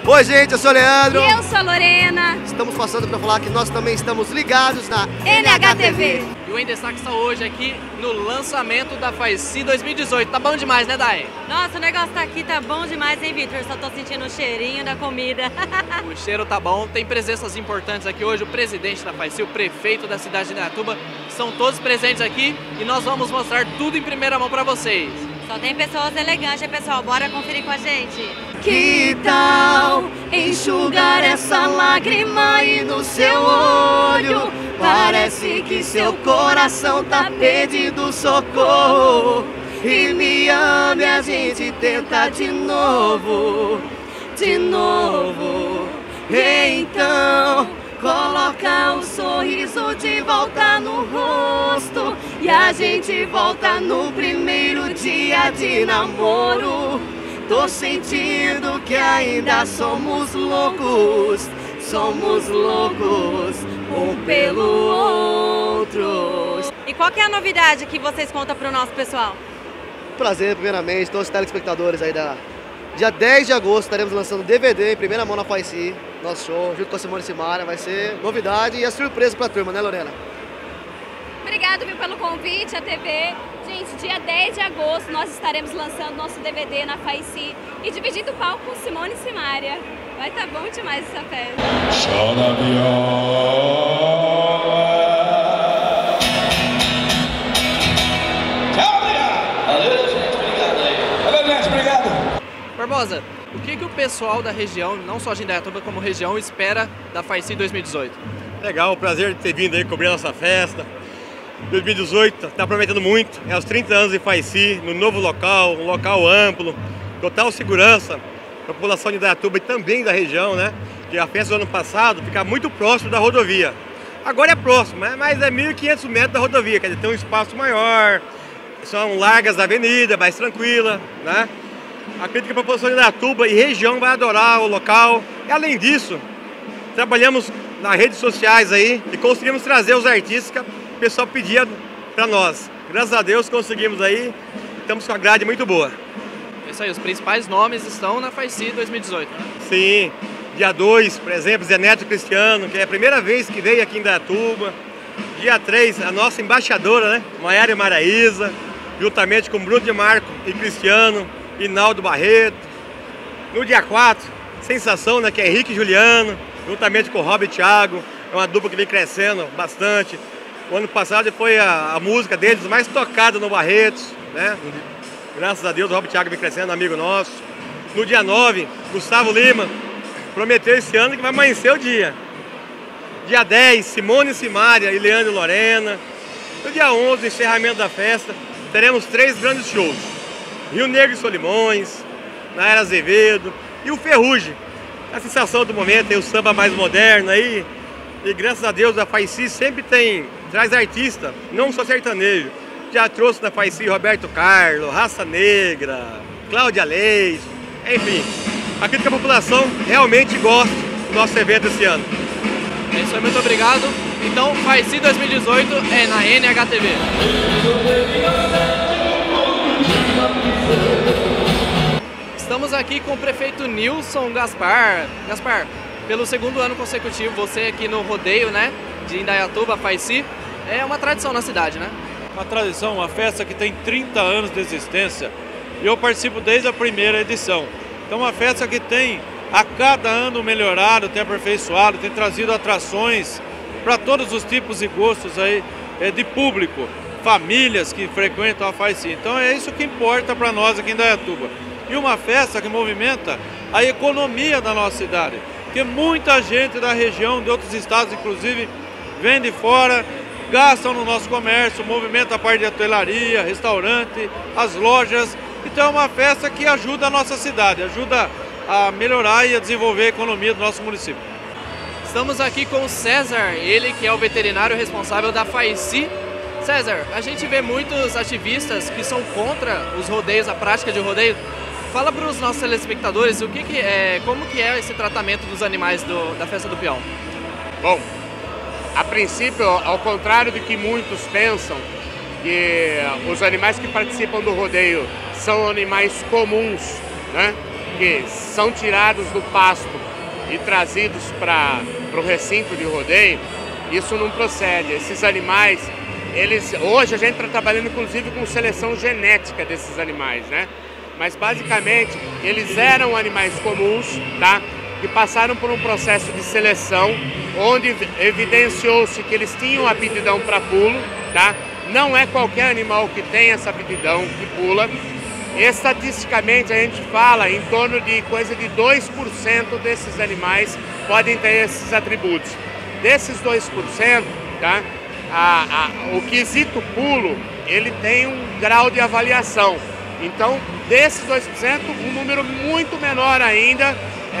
Oi, gente, eu sou o Leandro. E eu sou a Lorena. Estamos passando para falar que nós também estamos ligados na NHTV. E o Em Destaque está hoje aqui no lançamento da FAICI 2018. Tá bom demais, né, Dai? Nossa, o negócio tá aqui, tá bom demais, hein, Vitor? Só tô sentindo o cheirinho da comida. O cheiro tá bom. Tem presenças importantes aqui hoje. O presidente da FAICI, o prefeito da cidade de Indaiatuba, são todos presentes aqui e nós vamos mostrar tudo em primeira mão para vocês. Só tem pessoas elegantes, pessoal. Bora conferir com a gente. Que tal enxugar essa lágrima aí no seu olho? Parece que seu coração tá pedindo socorro. E me ame, a gente tenta de novo, de novo. Então, coloca o sorriso de volta no rosto e a gente volta no primeiro dia de namoro. Tô sentindo que ainda somos loucos um pelo outro. E qual que é a novidade que vocês contam pro nosso pessoal? Prazer, primeiramente, todos os telespectadores aí da... Dia 10 de agosto estaremos lançando DVD em primeira mão na FAICI, nosso show, junto com a Simone e Simaria. Vai ser novidade e a surpresa pra turma, né, Lorena? Obrigado, viu, pelo convite, a TV. Gente, dia 10 de agosto nós estaremos lançando nosso DVD na FAICI e dividindo o palco com Simone e Simaria. Vai estar bom demais essa festa. Chora viola. Tchau, obrigado. Valeu, gente. Obrigado aí. Valeu, gente. Obrigado. Barbosa, o que o pessoal da região, não só de Indaiatuba como região, espera da FAICI 2018? Legal, o prazer de ter vindo aí cobrir a nossa festa. 2018 está prometendo muito, é os 30 anos de FAICI, no novo local, um local amplo, total segurança para a população de Indaiatuba e também da região, né? Que a festa do ano passado fica muito próximo da rodovia. Agora é próximo, né? Mas é 1.500 metros da rodovia, quer dizer, tem um espaço maior, são largas avenidas, mais tranquila, né? Acredito que a população de Indaiatuba e região vai adorar o local. E além disso, trabalhamos nas redes sociais aí e conseguimos trazer os artistas que o pessoal pedia para nós. Graças a Deus conseguimos aí, estamos com a grade muito boa. Isso aí, os principais nomes estão na FAICI 2018, né? Sim, dia 2, por exemplo, Zé Neto Cristiano, que é a primeira vez que veio aqui em Indaiatuba. Dia 3, a nossa embaixadora, né, Maiara Maraíza, juntamente com Bruno de Marco e Cristiano, Inaldo Barreto. No dia 4, sensação, né, que é Henrique e Juliano, juntamente com o Rob e Thiago, é uma dupla que vem crescendo bastante. O ano passado foi a música deles mais tocada no Barretos, né? Graças a Deus o Rob e Thiago vem crescendo, amigo nosso. No dia 9, Gustavo Lima prometeu esse ano que vai amanhecer o dia. Dia 10, Simone e Simaria e Leandro e Lorena. No dia 11, encerramento da festa, teremos 3 grandes shows. Rio Negro e Solimões, Nayara Azevedo e o Ferrugem. A sensação do momento é o samba mais moderno aí. E graças a Deus a FAICI sempre traz artista, não só sertanejo. Já trouxe na FAICI Roberto Carlos, Raça Negra, Cláudia Leite, enfim. Acredito que a população realmente gosta do nosso evento esse ano. É isso aí, muito obrigado. Então, FAICI 2018 é na NHTV. Estamos aqui com o prefeito Nilson Gaspar. Gaspar, pelo segundo ano consecutivo, você aqui no rodeio, né, de Indaiatuba, FAICI, é uma tradição na cidade, né? Uma tradição, uma festa que tem 30 anos de existência e eu participo desde a primeira edição. Então, uma festa que tem a cada ano melhorado, tem aperfeiçoado, tem trazido atrações para todos os tipos e gostos aí de público, famílias que frequentam a FAICI. Então, é isso que importa para nós aqui em Indaiatuba. E uma festa que movimenta a economia da nossa cidade, porque muita gente da região, de outros estados inclusive, vem de fora, gastam no nosso comércio, movimenta a parte de hotelaria, restaurante, as lojas. Então é uma festa que ajuda a nossa cidade, ajuda a melhorar e a desenvolver a economia do nosso município. Estamos aqui com o César, ele que é o veterinário responsável da FAICI. César, a gente vê muitos ativistas que são contra os rodeios, a prática de rodeio. Fala para os nossos telespectadores como que é esse tratamento dos animais da Festa do Peão. Bom, a princípio, ao contrário do que muitos pensam, que os animais que participam do rodeio são animais comuns, né? Que são tirados do pasto e trazidos para o recinto de rodeio, isso não procede. Esses animais, hoje a gente está trabalhando inclusive com seleção genética desses animais, né? Mas basicamente eles eram animais comuns, tá? Que passaram por um processo de seleção onde evidenciou-se que eles tinham aptidão para pulo, tá? Não é qualquer animal que tem essa aptidão que pula. Estatisticamente a gente fala em torno de coisa de 2% desses animais podem ter esses atributos. Desses 2%, tá? O quesito pulo, ele tem um grau de avaliação. Então, desses 2%, um número muito menor ainda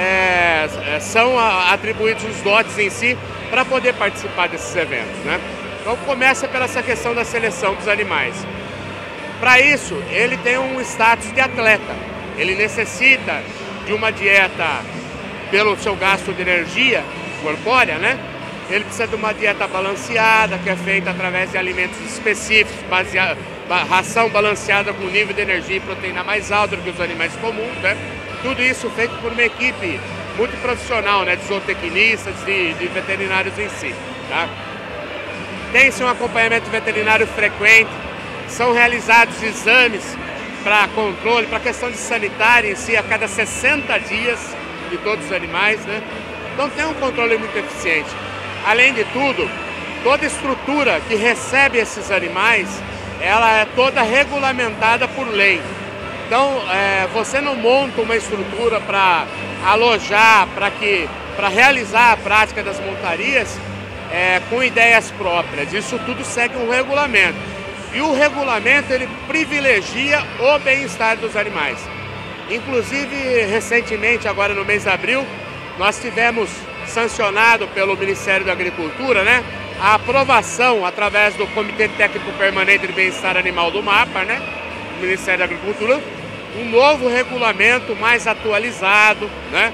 são atribuídos os dotes em si para poder participar desses eventos, né? Então, começa pela essa questão da seleção dos animais. Para isso, ele tem um status de atleta. Ele necessita de uma dieta pelo seu gasto de energia corpórea, né? Ele precisa de uma dieta balanceada, que é feita através de alimentos específicos, ração balanceada com nível de energia e proteína mais alto do que os animais comuns, né? Tudo isso feito por uma equipe muito profissional, né? De zootecnistas, de veterinários em si, tá? Tem-se um acompanhamento veterinário frequente, são realizados exames para controle, para questão de sanitária em si, a cada 60 dias de todos os animais, né? Então tem um controle muito eficiente. Além de tudo, toda estrutura que recebe esses animais, ela é toda regulamentada por lei. Então, você não monta uma estrutura para alojar, para realizar a prática das montarias com ideias próprias. Isso tudo segue um regulamento. E o regulamento, ele privilegia o bem-estar dos animais. Inclusive, recentemente, agora no mês de abril, nós tivemos sancionado pelo Ministério da Agricultura, né, a aprovação através do Comitê Técnico Permanente de Bem-Estar Animal do MAPA, né, do Ministério da Agricultura, um novo regulamento mais atualizado, né,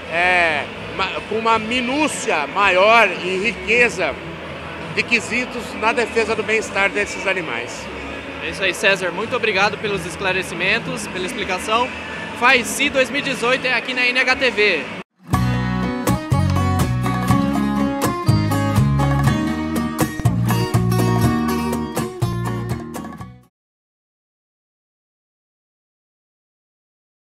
com uma minúcia maior e riqueza de quesitos na defesa do bem-estar desses animais. É isso aí, César. Muito obrigado pelos esclarecimentos, pela explicação. FAICI 2018 é aqui na NHTV.